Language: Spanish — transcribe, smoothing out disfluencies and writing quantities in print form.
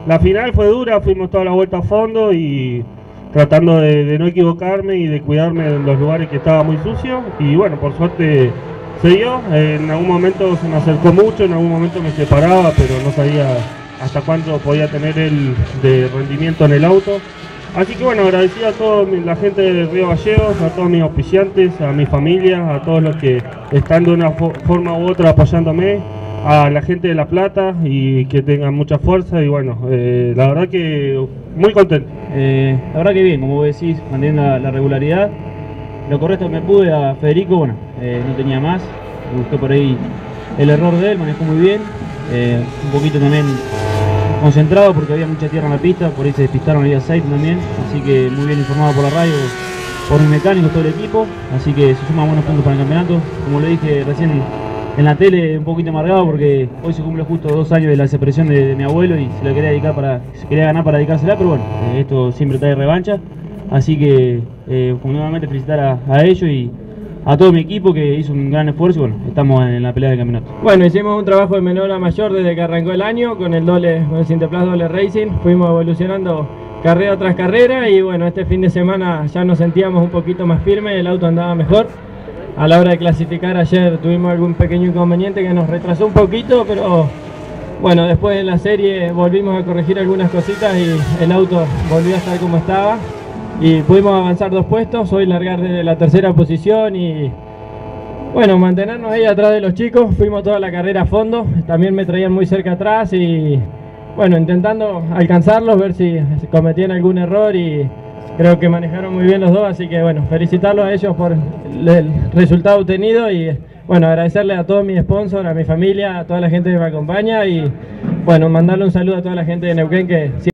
La final fue dura, fuimos toda la vuelta a fondo y tratando de no equivocarme y de cuidarme en los lugares que estaba muy sucio. Y bueno, por suerte se dio. En algún momento se me acercó mucho, en algún momento me separaba, pero no sabía hasta cuánto podía tener él de rendimiento en el auto. Así que bueno, agradecido a toda la gente de Río Gallegos, a todos mis auspiciantes, a mi familia, a todos los que están de una forma u otra apoyándome, a la gente de La Plata y que tengan mucha fuerza y bueno, la verdad que muy contento. La verdad que bien, como vos decís, manteniendo la regularidad. Lo correcto me pude a Federico, bueno, no tenía más, me gustó por ahí el error de él, manejó muy bien, un poquito también concentrado porque había mucha tierra en la pista, por ahí se despistaron, había aceite también, así que muy bien informado por la radio, por mis mecánicos, todo el equipo, así que se suman buenos puntos para el campeonato. Como le dije recién en la tele, un poquito amargado porque hoy se cumple justo 2 años de la desaparición de mi abuelo y se quería ganar para dedicársela, pero bueno, esto siempre trae revancha, así que nuevamente felicitar a ellos y a todo mi equipo que hizo un gran esfuerzo y bueno, estamos en la pelea del campeonato. Bueno, hicimos un trabajo de menor a mayor desde que arrancó el año con el Sinterplas doble racing, fuimos evolucionando carrera tras carrera y bueno, este fin de semana ya nos sentíamos un poquito más firmes, el auto andaba mejor. A la hora de clasificar ayer tuvimos algún pequeño inconveniente que nos retrasó un poquito, pero bueno, después en la serie volvimos a corregir algunas cositas y el auto volvió a estar como estaba. Y pudimos avanzar 2 puestos, hoy largar desde la 3ª posición y bueno, mantenernos ahí atrás de los chicos. Fuimos toda la carrera a fondo, también me traían muy cerca atrás y bueno, intentando alcanzarlos, ver si cometían algún error y creo que manejaron muy bien los dos, así que bueno, felicitarlos a ellos por el resultado obtenido y bueno, agradecerle a todos mis sponsors, a mi familia, a toda la gente que me acompaña y bueno, mandarle un saludo a toda la gente de Neuquén que